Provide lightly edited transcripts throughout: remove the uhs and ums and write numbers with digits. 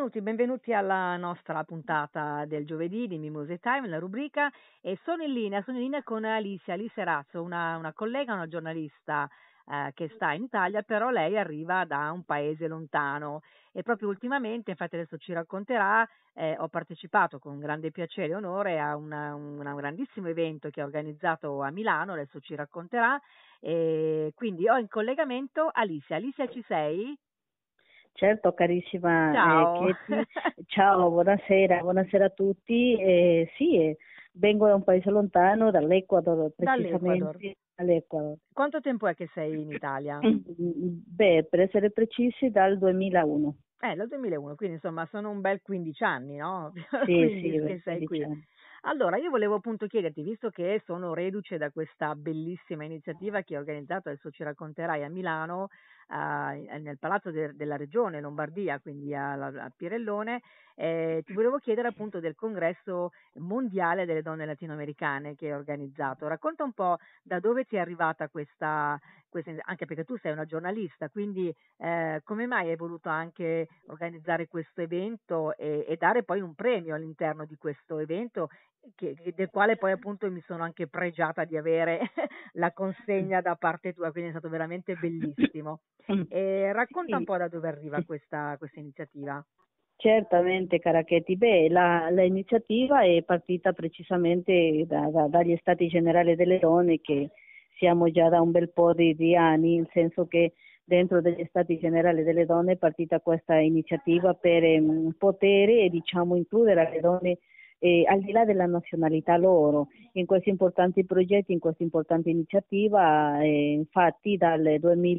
benvenuti alla nostra puntata del giovedì di Mimose Time, la rubrica, e sono in linea con Alicia Razzo, una collega, una giornalista che sta in Italia, però lei arriva da un paese lontano e proprio ultimamente, infatti adesso ci racconterà, ho partecipato con grande piacere e onore a un grandissimo evento che ha organizzato a Milano, adesso ci racconterà, e quindi ho in collegamento Alicia. Alicia, ci sei? Certo, carissima Ciao. Katie, ciao, buonasera a tutti. Sì, vengo da un paese lontano, dall'Ecuador, Dall'Ecuador. precisamente dall'Ecuador. Quanto tempo è che sei in Italia? Beh, per essere precisi, dal 2001. Dal 2001, quindi insomma sono un bel 15 anni, no? Sì, Quindi sì, che sei 15 qui. anni. Allora, io volevo appunto chiederti, visto che sono reduce da questa bellissima iniziativa che hai organizzato, adesso ci racconterai a Milano, nel Palazzo della Regione Lombardia, quindi a Pirellone, ti volevo chiedere appunto del congresso mondiale delle donne latinoamericane che hai organizzato. Racconta un po' da dove ti è arrivata anche perché tu sei una giornalista, quindi come mai hai voluto anche organizzare questo evento e dare poi un premio all'interno di questo evento del quale poi appunto mi sono anche pregiata di avere la consegna da parte tua, quindi è stato veramente bellissimo. E racconta un Sì. po' da dove arriva questa iniziativa. Certamente, Carachetti. Beh, l'iniziativa è partita precisamente dagli Stati Generali delle Donne, che siamo già da un bel po' di anni, nel senso che dentro degli Stati Generali delle Donne è partita questa iniziativa per potere e diciamo includere le donne al di là della nazionalità loro in questi importanti progetti, in questa importante iniziativa. Infatti dal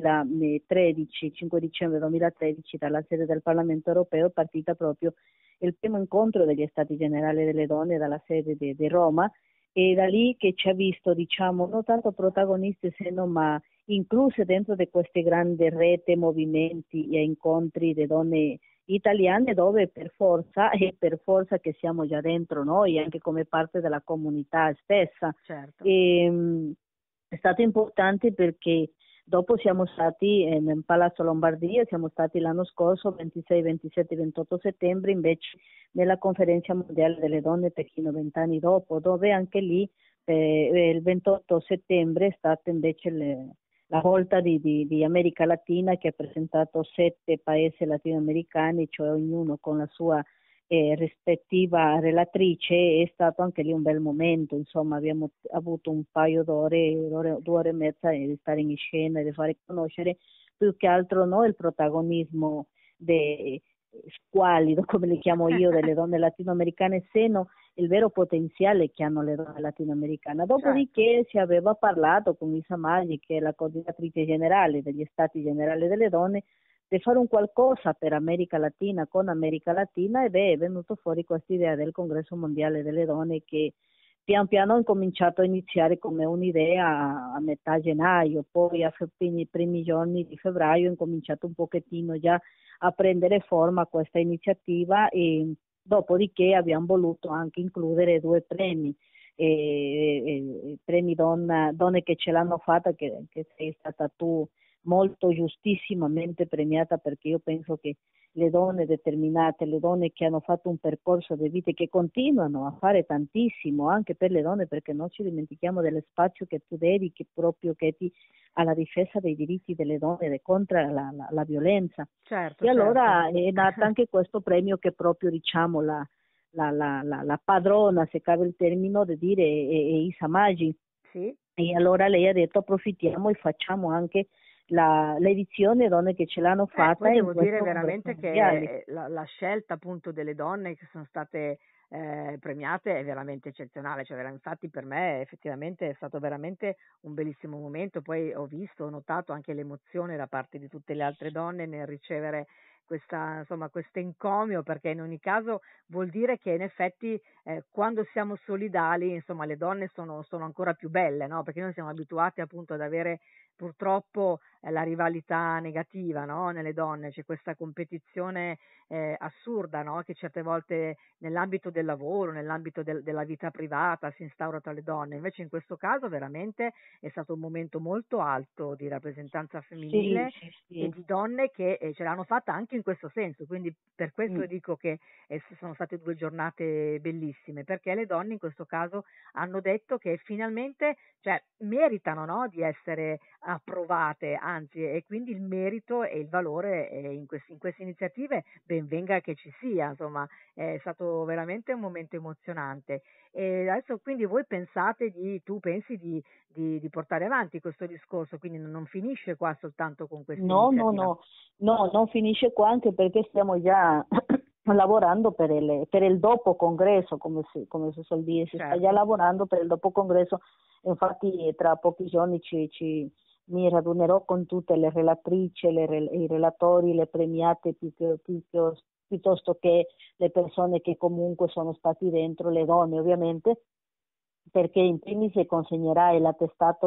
2013, 5 dicembre 2013, dalla sede del Parlamento europeo è partita proprio il primo incontro degli Stati Generali delle Donne dalla sede di Roma, e da lì che ci ha visto, diciamo, non tanto protagoniste se no, ma incluse dentro di queste grandi rete, movimenti e incontri di donne italiane, dove per forza che siamo già dentro noi, anche come parte della comunità stessa. Certo. È stato importante perché dopo siamo stati nel Palazzo Lombardia, siamo stati l'anno scorso 26, 27, 28 settembre invece nella conferenza mondiale delle donne Pechino 20 anni dopo, dove anche lì il 28 settembre è stata invece la volta di America Latina, che ha presentato 7 paesi latinoamericani, cioè ognuno con la sua rispettiva relatrice. È stato anche lì un bel momento, insomma abbiamo avuto un paio d'ore, 2 ore e mezza di stare in scena e di fare conoscere più che altro noi il protagonismo squalido, come le chiamo io, delle donne latinoamericane, seno il vero potenziale che hanno le donne latinoamericane. Dopodiché si aveva parlato con Isa Maggi, che è la coordinatrice generale degli Stati Generali delle Donne, di fare un qualcosa per America Latina, con America Latina, ed è venuto fuori questa idea del Congresso Mondiale delle Donne, che pian piano ho cominciato a iniziare come un'idea a metà gennaio, poi a primi giorni di febbraio ho cominciato un pochettino già a prendere forma questa iniziativa, e dopodiché abbiamo voluto anche includere 2 premi. Premi donne che ce l'hanno fatta, che sei stata tu molto giustissimamente premiata, perché io penso che le donne determinate, le donne che hanno fatto un percorso di vita e che continuano a fare tantissimo anche per le donne, perché non ci dimentichiamo dello spazio che tu dedichi proprio alla difesa dei diritti delle donne e contro la violenza. Certo, E allora certo. è nata anche questo premio, che proprio diciamo la padrona, se cabe il termine, di dire è Isa Maggi. Sì. E allora lei ha detto approfittiamo e facciamo anche l'edizione donne che ce l'hanno fatta Poi in devo dire questo congresso veramente mondiale. che la scelta appunto delle donne che sono state premiate è veramente eccezionale, cioè infatti per me effettivamente è stato veramente un bellissimo momento, poi ho notato anche l'emozione da parte di tutte le altre donne nel ricevere insomma, questo encomio, perché in ogni caso vuol dire che in effetti quando siamo solidali, insomma, le donne sono ancora più belle, no? Perché noi siamo abituati appunto ad avere purtroppo la rivalità negativa, no? Nelle donne, c'è questa competizione assurda, no? Che certe volte nell'ambito del lavoro, nell'ambito della vita privata si instaura tra le donne. Invece in questo caso veramente è stato un momento molto alto di rappresentanza Sì, femminile sì, e sì. di donne che ce l'hanno fatta anche in questo senso. Quindi per questo Mm. dico che sono state 2 giornate bellissime, perché le donne in questo caso hanno detto che finalmente, cioè, meritano, no, di essere approvate, anzi, e quindi il merito e il valore in queste iniziative ben venga che ci sia, insomma, è stato veramente un momento emozionante. E adesso quindi voi tu pensi di portare avanti questo discorso, quindi non finisce qua soltanto con questa No, no, iniziativa. no, no, non finisce qua anche perché stiamo già lavorando per il dopo congresso, come si suol dire, si sta già Certo, lavorando per il dopo congresso, infatti tra pochi giorni mi radunerò con tutte le relatrici, i relatori, le premiate piuttosto che le persone che comunque sono stati dentro, le donne ovviamente, perché in primis si consegnerà l'attestato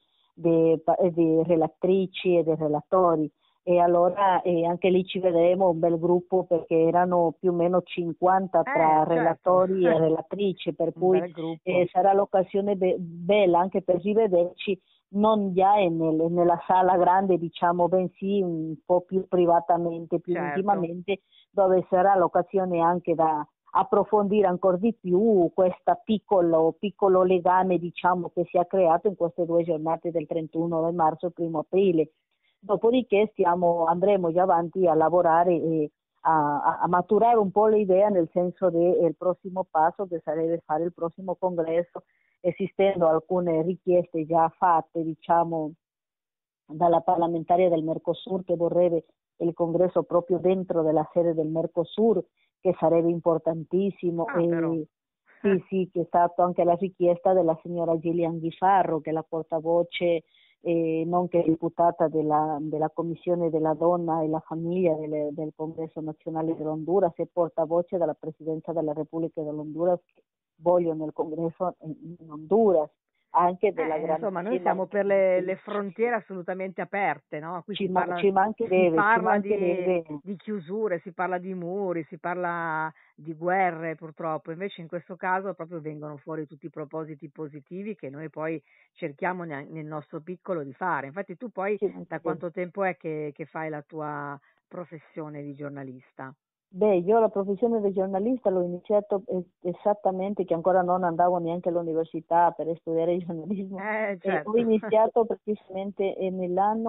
di relatrici e dei relatori e allora anche lì ci vedremo un bel gruppo perché erano più o meno 50 tra certo, relatori e relatrici, per un cui bel gruppo, sarà l'occasione bella anche per rivederci non già nella sala grande, diciamo, bensì un po' più privatamente, più certo. intimamente, dove sarà l'occasione anche da approfondire ancora di più questo piccolo legame, diciamo, che si è creato in queste 2 giornate del 31 marzo e 1 aprile. Dopodiché andremo già avanti a lavorare e a maturare un po' l'idea nel senso del prossimo passo che sarebbe fare il prossimo congresso, esistendo alcune richieste già fatte, diciamo, dalla parlamentaria del Mercosur che vorrebbe il congresso proprio dentro della sede del Mercosur, che sarebbe importantissimo, Ah, però. e sì, sì, che è stata anche la richiesta della signora Gillian Ghifarro, che è la portavoce nonché deputata della Commissione della Donna e la Famiglia del Congresso Nazionale dell'Honduras e portavoce della Presidenza della Repubblica dell'Honduras che vogliono il Congresso in Honduras, anche della Insomma, noi grandissima siamo per le frontiere assolutamente aperte, no? Qui si ci parla mancherebbe. di chiusure, si parla di muri, si parla di guerre purtroppo, invece in questo caso proprio vengono fuori tutti i propositi positivi che noi poi cerchiamo nel nostro piccolo di fare. Infatti tu poi Ci da mancherebbe. quanto tempo è che fai la tua professione di giornalista? Beh, io la professione di giornalista l'ho iniziato esattamente che ancora non andavo neanche all'università per studiare giornalismo. Ho Certo. iniziato precisamente nell'anno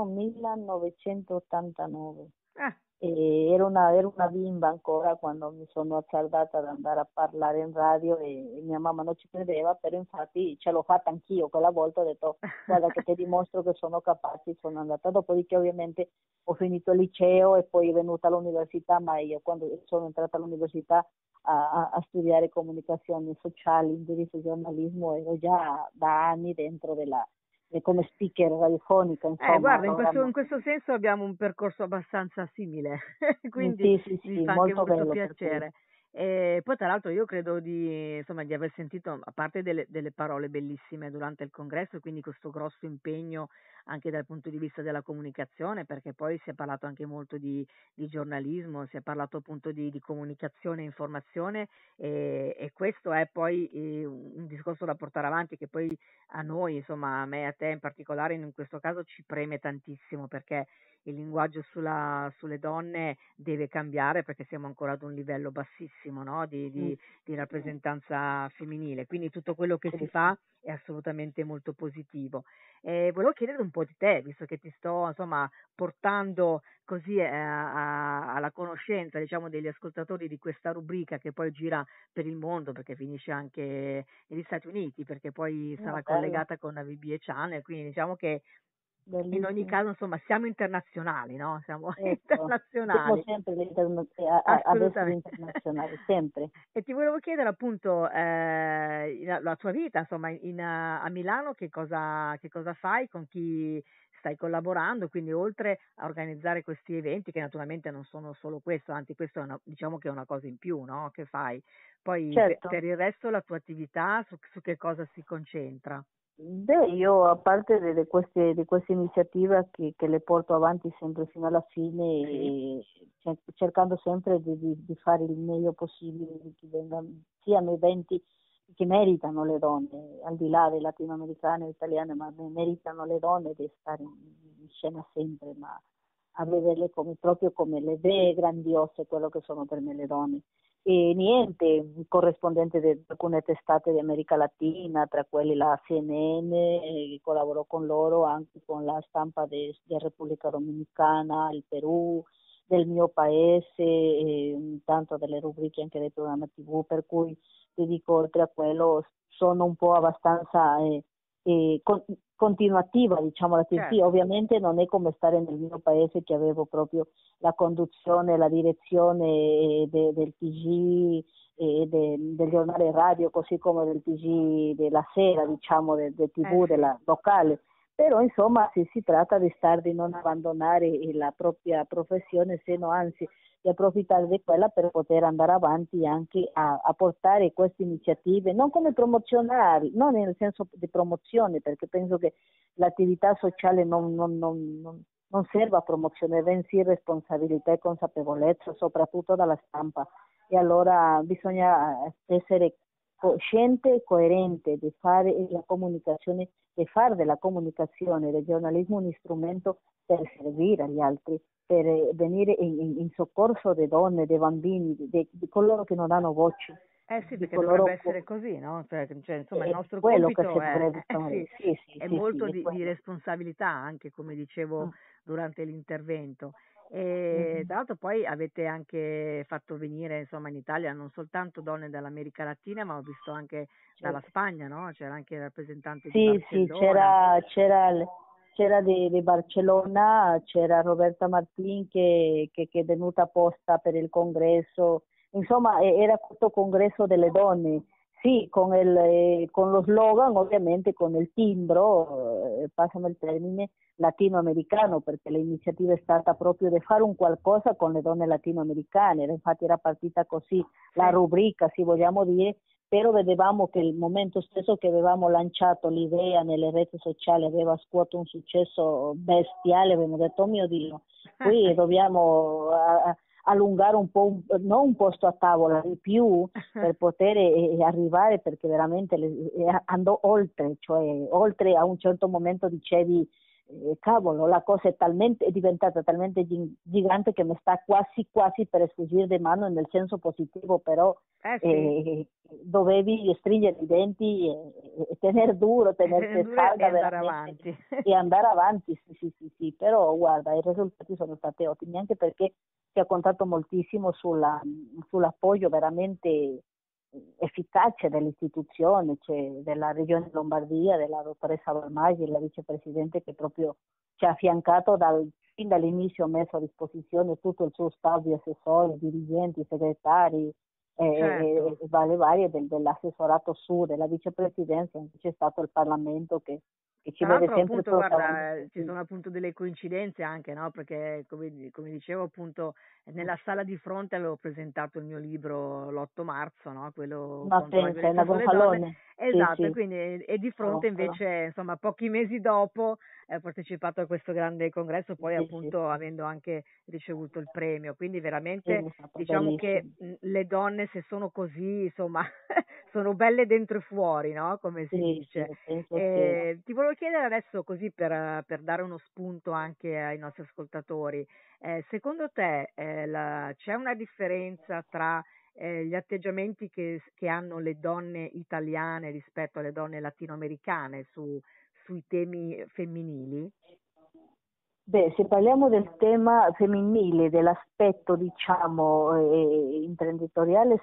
1989. Eh, Ero una bimba ancora quando mi sono azzardata ad andare a parlare in radio e mia mamma non ci credeva, però infatti ce l'ho fatta anch'io quella volta, ho detto guarda che ti dimostro che sono capace, sono andata. Dopodiché ovviamente ho finito il liceo e poi è venuta all'università, ma io quando sono entrata all'università a studiare comunicazioni sociali, indirizzo giornalismo, ero già da anni dentro come speaker radiofonica, insomma, Guarda, in programma. questo senso abbiamo un percorso abbastanza simile, quindi Sì, sì, mi sì, fa anche molto molto bello per cui. piacere. E poi tra l'altro io credo insomma, di aver sentito, a parte delle parole bellissime durante il congresso, e quindi questo grosso impegno anche dal punto di vista della comunicazione, perché poi si è parlato anche molto di giornalismo, si è parlato appunto di comunicazione e informazione, e questo è poi un discorso da portare avanti che poi a noi, insomma, a me e a te in particolare, in questo caso ci preme tantissimo perché il linguaggio sulle donne deve cambiare perché siamo ancora ad un livello bassissimo, no? Mm, Di rappresentanza femminile, quindi tutto quello che sì, si sì. fa è assolutamente molto positivo. E volevo chiedere un po' di te, visto che ti sto, insomma, portando così alla conoscenza, diciamo, degli ascoltatori di questa rubrica che poi gira per il mondo perché finisce anche negli Stati Uniti, perché poi sarà Bello, collegata con la VBA Channel, quindi diciamo che in ogni bellissimo. caso, insomma, siamo internazionali, no? Siamo Ecco, siamo internazionali, sempre ad essere assolutamente. internazionali, sempre. E ti volevo chiedere appunto la tua vita, insomma, a Milano che cosa fai, con chi stai collaborando, quindi oltre a organizzare questi eventi, che naturalmente non sono solo questo, anzi questo è diciamo che è una cosa in più, no? Che fai. Poi Certo. per il resto la tua attività su che cosa si concentra? Io a parte di queste iniziative che le porto avanti sempre fino alla fine, Sì, cercando sempre di fare il meglio possibile, di che siano eventi che meritano le donne, al di là delle latinoamericane e italiane, ma meritano le donne di stare in scena sempre, ma a vederle proprio come le vere grandiose, quello che sono per me le donne. E niente, corrispondente di alcune testate di America Latina, tra quelli la CNN, collaborò con loro anche con la stampa di Repubblica Dominicana, il Perù, del mio paese, tanto delle rubriche anche dei programmi TV, per cui ti dico, oltre a quello, sono un po' abbastanza continuativa, diciamo, sì, certo. ovviamente non è come stare nel mio paese che avevo proprio la conduzione, la direzione del TG del giornale radio, così come del TG della sera, diciamo, del TV Sì. della locale. Però insomma si tratta di non abbandonare la propria professione, se no anzi di approfittare di quella per poter andare avanti anche a portare queste iniziative, non come promozionali, non nel senso di promozione, perché penso che l'attività sociale non serve a promozione, bensì responsabilità e consapevolezza, soprattutto dalla stampa. E allora bisogna essere cosciente e coerente di fare la comunicazione, di fare della comunicazione, del giornalismo un strumento per servire agli altri, per venire in soccorso delle donne, dei bambini, di coloro che non hanno voce, Eh sì, di perché dovrebbe coloro essere così, no? Insomma, il è nostro quello che si compito è, dovrebbe fare. sì, Sì, sì, è sì, molto sì, è di quello. responsabilità anche, come dicevo Mm. durante l'intervento. E Mhm. tra l'altro poi avete anche fatto venire, insomma, in Italia non soltanto donne dall'America Latina, ma ho visto anche dalla Certo. Spagna, no? C'era anche il rappresentante di Sì, sì, Barcellona. c'era di Barcellona, c'era Roberta Martin che è venuta apposta per il congresso, insomma era questo congresso delle donne, sì, con lo slogan, ovviamente con il timbro, passami il termine, latinoamericano, perché l'iniziativa è stata proprio di fare un qualcosa con le donne latinoamericane, infatti era partita così la Sì, rubrica, se vogliamo dire, però vedevamo che il momento stesso che avevamo lanciato l'idea nelle reti sociali aveva scuoto un successo bestiale, abbiamo detto, oh mio Dio, qui dobbiamo allungare un po', non un posto a tavola, di più per poter arrivare, perché veramente andò oltre, cioè oltre a un certo momento dicevi, cavolo, la cosa è diventata talmente gigante che mi sta quasi quasi per sfuggire di mano nel senso positivo, però sì, dovevi stringere i denti e tenere duro, tenere tenersi duro e salda andare veramente avanti. e andare avanti, sì, sì, sì, sì, però guarda, i risultati sono stati ottimi, anche perché si è contato moltissimo sull'appoggio veramente efficace dell'istituzione, cioè della Regione Lombardia, della dottoressa Valmaggi, la vicepresidente che proprio ci ha affiancato fin dall'inizio, ha messo a disposizione tutto il suo staff di assessori, dirigenti, segretari, Certo. vale varie dell'assessorato su, della vicepresidenza, c'è stato il Parlamento che ci Tra vede l'altro sempre appunto guarda, protagonisti. ci sono appunto delle coincidenze anche, no, perché come dicevo appunto nella sala di fronte avevo presentato il mio libro l'8 marzo, no, quello Ma contro la pensa, è una violenza sulle donne, gonfalone? Sì, esatto, e sì, quindi e di fronte gonfalo. invece, insomma, pochi mesi dopo ho partecipato a questo grande congresso, poi Sì, sì, appunto sì, avendo anche ricevuto il premio, quindi sì, veramente è stato diciamo che bellissimo. le donne se sono così, insomma, sono belle dentro e fuori, no, come si Sì, sì, dice. penso sì. Ti volevo chiedere adesso così per dare uno spunto anche ai nostri ascoltatori, secondo te c'è una differenza tra gli atteggiamenti che hanno le donne italiane rispetto alle donne latinoamericane sui temi femminili? Beh, se parliamo del tema femminile, dell'aspetto, diciamo, imprenditoriale,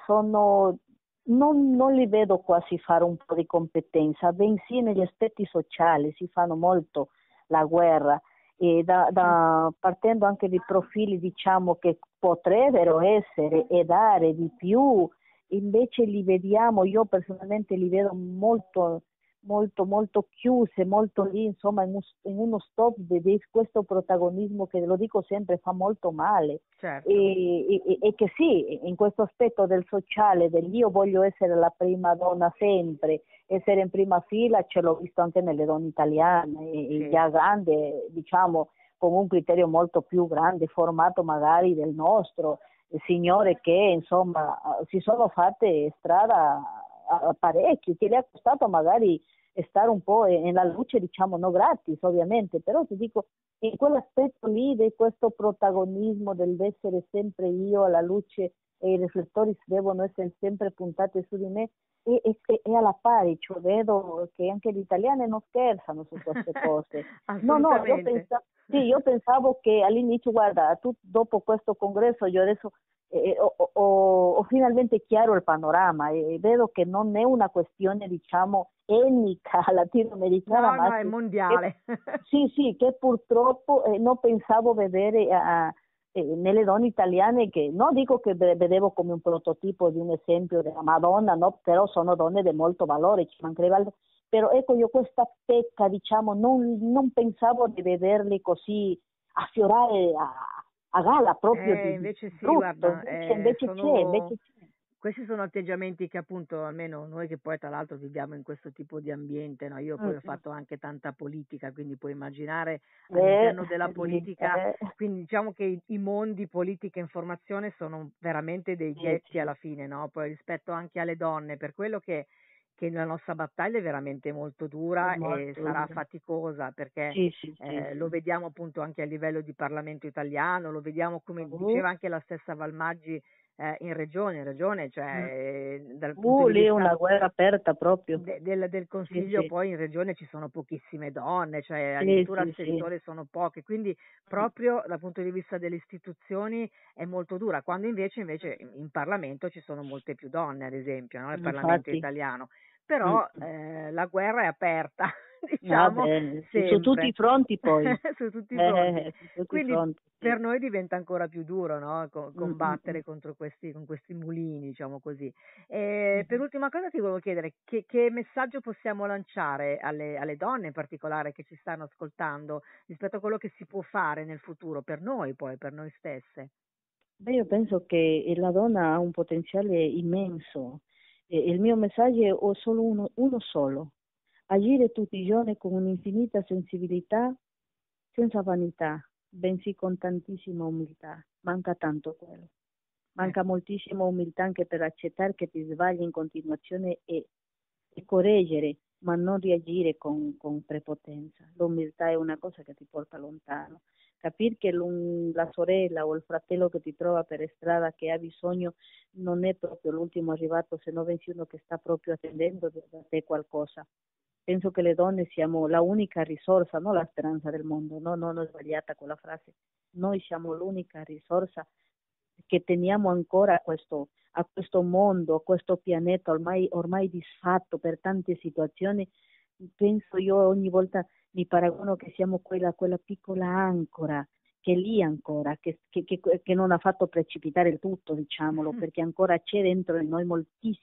non li vedo quasi fare un po' di competenza, bensì negli aspetti sociali si fanno molto la guerra e Mm. partendo anche di profili, diciamo, che potrebbero essere e dare di più, invece li vediamo, io personalmente li vedo molto molto, molto chiuse, molto lì, insomma, in uno stop di questo protagonismo che, lo dico sempre, fa molto male. Certo. E che sì, in questo aspetto del sociale, del io voglio essere la prima donna sempre, essere in prima fila, ce l'ho visto anche nelle donne italiane, Sì. già grande, diciamo, con un criterio molto più grande, formato magari del nostro, signore che insomma si sono fatte strada a parecchio, che le ha costato magari stare un po' nella luce, diciamo, no gratis ovviamente, però ti dico, in quell'aspetto lì di questo protagonismo dell'essere sempre io alla luce e i riflettori devono essere sempre puntati su di me, e alla pari, cioè vedo che anche gli italiani non scherzano su queste cose. No, Assolutamente. io pensavo che all'inizio, guarda, tu dopo questo congresso io adesso ho finalmente chiaro il panorama e vedo che non è una questione, diciamo, etnica latinoamericana, No, ma no, è che, mondiale. sì, che purtroppo non pensavo vedere nelle donne italiane, che non dico che vedevo come un prototipo di un esempio della Madonna, no, però sono donne di molto valore, ci mancherebbe altro. Però ecco, io questa pecca, diciamo, non pensavo di vederli così affiorare a gala proprio di Invece sì, brutto, guarda, invece c'è. questi sono atteggiamenti che appunto, almeno noi che poi tra l'altro viviamo in questo tipo di ambiente, no? Io poi ho Mm. fatto anche tanta politica, quindi puoi immaginare Eh, all'interno della lì, politica, quindi diciamo che i mondi politica e informazione sono veramente dei ghetti sì, alla fine, no? Poi rispetto anche alle donne, per quello che la nostra battaglia è veramente molto è dura e molto sarà dura. faticosa perché Sì. lo vediamo appunto anche a livello di Parlamento italiano, lo vediamo come Uh, diceva anche la stessa Valmaggi in regione, cioè mm. dal punto di Lì è vista una guerra aperta proprio. del Sì, Consiglio, sì, poi in regione ci sono pochissime donne, cioè addirittura sì. assessore sono poche, quindi Mm. proprio dal punto di vista delle istituzioni è molto dura, quando invece in Parlamento ci sono molte più donne, ad esempio, no? Nel Parlamento Infatti. italiano. Mm. Però la guerra è aperta, diciamo, Vabbè, su tutti i sempre, fronti poi. su tutti i fronti. Su tutti i Quindi fronti, sì. per noi diventa ancora più duro, no? Mm. Combattere contro con questi mulini, diciamo così. Per Mhm. ultima cosa ti volevo chiedere che messaggio possiamo lanciare alle donne in particolare che ci stanno ascoltando rispetto a quello che si può fare nel futuro per noi poi, per noi stesse. Beh, io penso che la donna ha un potenziale immenso, e il mio messaggio è solo uno solo: agire tutti i giorni con un'infinita sensibilità, senza vanità, bensì con tantissima umiltà. Manca tanto quello. Eh, Manca moltissima umiltà anche per accettare che ti sbagli in continuazione e correggere, ma non reagire con prepotenza. L'umiltà è una cosa che ti porta lontano. Capire che la sorella o il fratello che ti trova per strada che ha bisogno non è proprio l'ultimo arrivato, se no pensi uno che sta proprio attendendo da te qualcosa. Penso che le donne siamo la unica risorsa, non la speranza del mondo, no, non è sbagliata quella frase. Noi siamo l'unica risorsa che teniamo ancora a questo mondo, a questo pianeta ormai disfatto per tante situazioni. Penso, io ogni volta mi paragono che siamo quella piccola ancora che è lì ancora, che non ha fatto precipitare il tutto, diciamolo, perché ancora c'è dentro di noi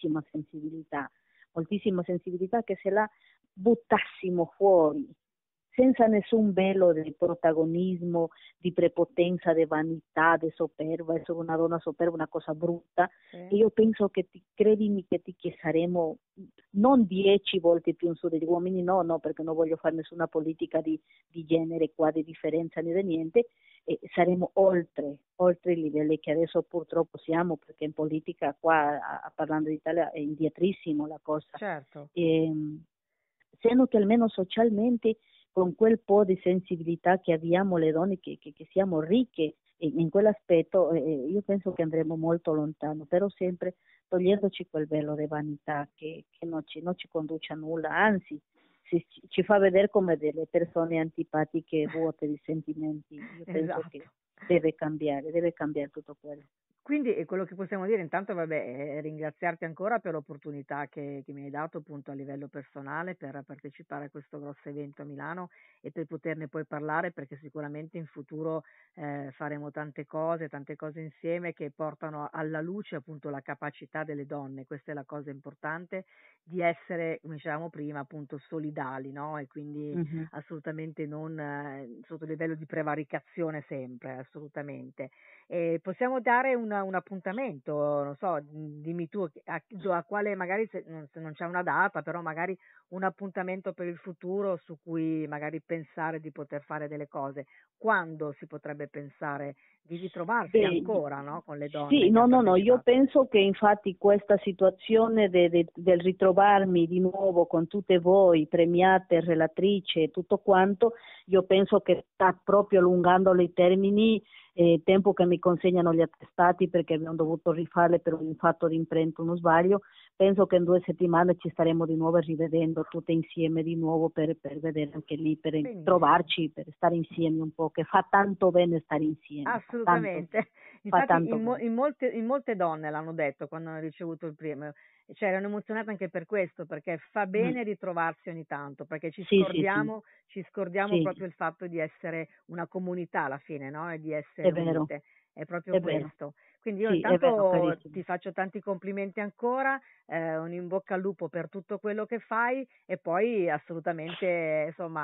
moltissima sensibilità, che se la buttassimo fuori senza nessun velo di protagonismo, di prepotenza, di vanità, di soperba, essere una donna soperba è una cosa brutta, e sì. io penso che credimi che saremo non 10 volte più in su degli uomini, no, perché non voglio fare nessuna politica di genere qua, di differenza né di niente, e saremo oltre i livelli che adesso purtroppo siamo, perché in politica qua, parlando d'Italia, è indietrissimo la cosa. Certo. E, seno che almeno socialmente, con quel po' di sensibilità che abbiamo le donne, che siamo ricche in quell'aspetto, io penso che andremo molto lontano, però sempre togliendoci quel velo di vanità che non ci conduce a nulla, anzi ci fa vedere come delle persone antipatiche, vuote di sentimenti. Io penso che Esatto. deve cambiare tutto quello. Quindi quello che possiamo dire intanto, vabbè, è ringraziarti ancora per l'opportunità che mi hai dato appunto a livello personale per partecipare a questo grosso evento a Milano e per poterne poi parlare, perché sicuramente in futuro faremo tante cose insieme che portano alla luce appunto la capacità delle donne. Questa è la cosa importante, di essere, come dicevamo prima, appunto solidali, no? E quindi Mhm. assolutamente non sotto livello di prevaricazione sempre, assolutamente. Possiamo dare un appuntamento, non so, dimmi tu a quale, magari se non c'è una data, però magari un appuntamento per il futuro su cui magari pensare di poter fare delle cose. Quando si potrebbe pensare di ritrovarsi Beh, ancora, no, con le donne sì, che no, hanno no, no, io partecipato? penso che infatti questa situazione del ritrovarmi di nuovo con tutte voi, premiate, relatrici e tutto quanto, io penso che sta proprio allungando i termini, tempo che mi consegnano gli attestati perché abbiamo dovuto rifarle per un fatto di imprenta, uno sbaglio. Penso che in 2 settimane ci staremo di nuovo rivedendo tutte insieme di nuovo per vedere anche lì, per Benissimo. trovarci, per stare insieme un po', che fa tanto bene stare insieme, Assolutamente. fa Infatti tanto bene. in molte donne l'hanno detto quando hanno ricevuto il premio, cioè erano emozionate anche per questo, perché fa Mm. bene ritrovarsi ogni tanto, perché Sì, sì, sì, ci scordiamo sì, proprio il fatto di essere una comunità alla fine, no? E di è essere vero, unite. È proprio è vero, questo. Quindi io sì, è vero, intanto carissimo. ti faccio tanti complimenti ancora, un in bocca al lupo per tutto quello che fai e poi assolutamente, insomma,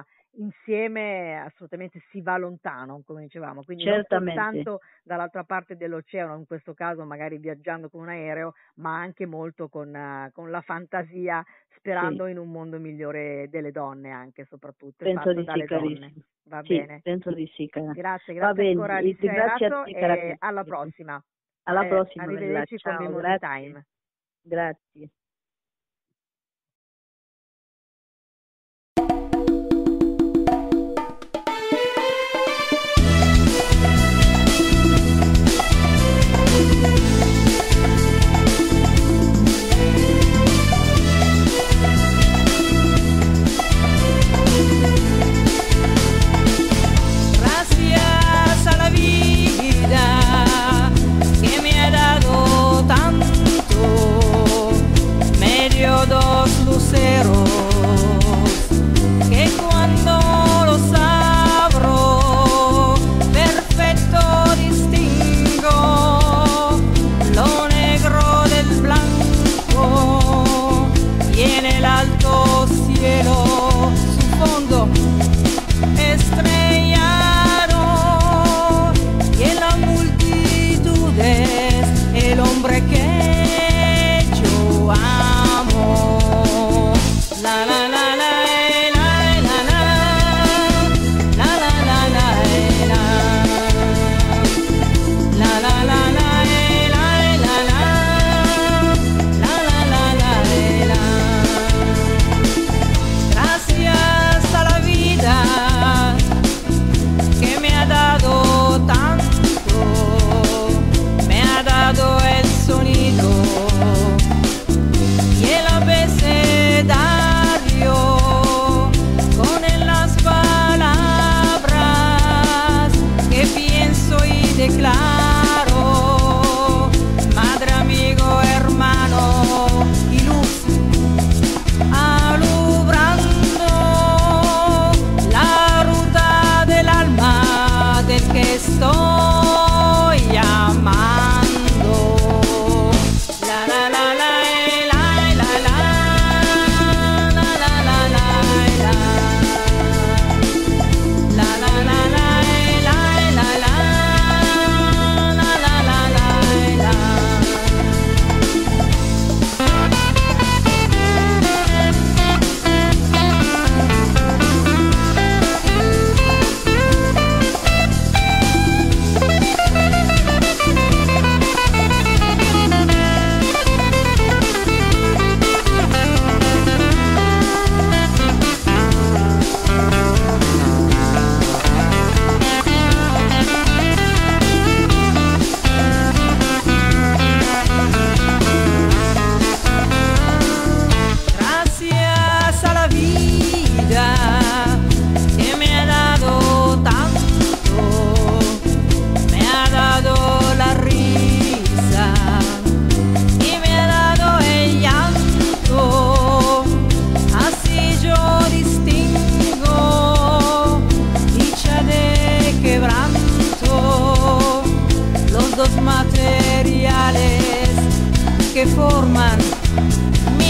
insieme assolutamente si va lontano, come dicevamo, quindi non Certamente, soltanto dall'altra parte dell'oceano, in questo caso magari viaggiando con un aereo, ma anche molto con la fantasia, sì, sperando in un mondo migliore delle donne anche, soprattutto, e penso fatto di sì, dalle donne. carissimo. Va Sì, bene. penso di sì, cara. Grazie, Va grazie bene, ancora e Alicia grazie a Erato te, cara e alla Cristi. prossima. Alla prossima, bella, Arrivederci con ciao, Memory grazie, Time. grazie. Gracias a la vida que me ha dado tanto, che forman